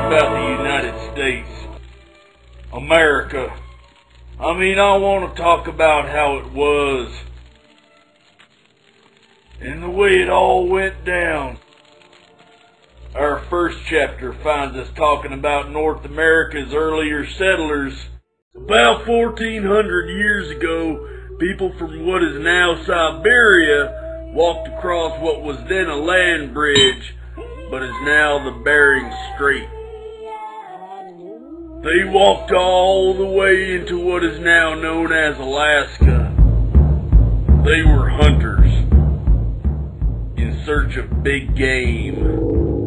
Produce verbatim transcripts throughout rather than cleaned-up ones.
about the United States, America. I mean, I want to talk about how it was and the way it all went down. Our first chapter finds us talking about North America's earlier settlers. About fourteen hundred years ago, people from what is now Siberia walked across what was then a land bridge, but is now the Bering Strait. They walked all the way into what is now known as Alaska. They were hunters in search of big game.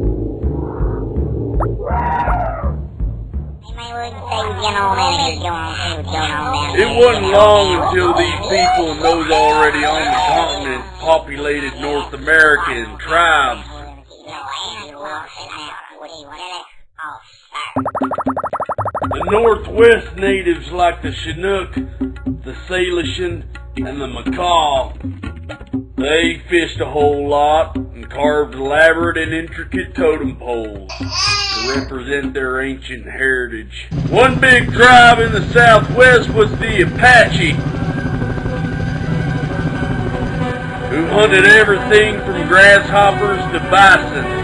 It wasn't long until these people and those already on the continent populated North America in tribes. The Northwest natives like the Chinook, the Salishan, and the Macaw. They fished a whole lot and carved elaborate and intricate totem poles to represent their ancient heritage. One big tribe in the Southwest was the Apache, who hunted everything from grasshoppers to bison.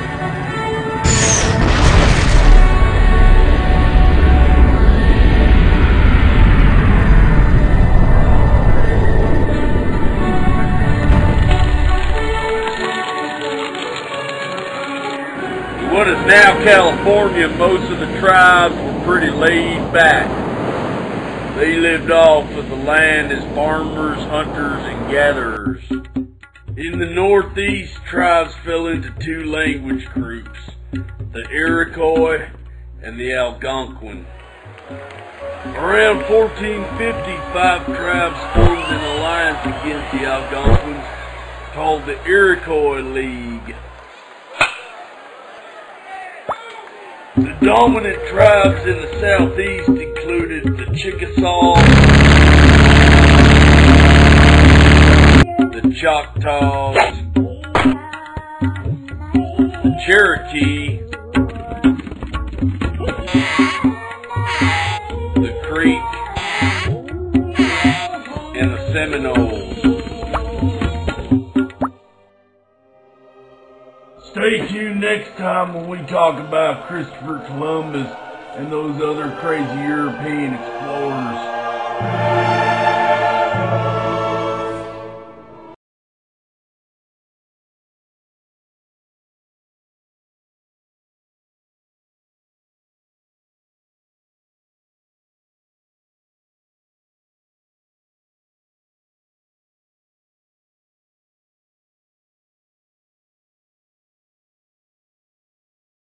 What is now California, most of the tribes were pretty laid back. They lived off of the land as farmers, hunters, and gatherers. In the Northeast, tribes fell into two language groups, the Iroquois and the Algonquin. Around fourteen fifty, five tribes formed an alliance against the Algonquins called the Iroquois League. The dominant tribes in the southeast included the Chickasaw, the Choctaws, the Cherokee, the Creek, and the Seminoles. Stay tuned next time when we talk about Christopher Columbus and those other crazy European explorers.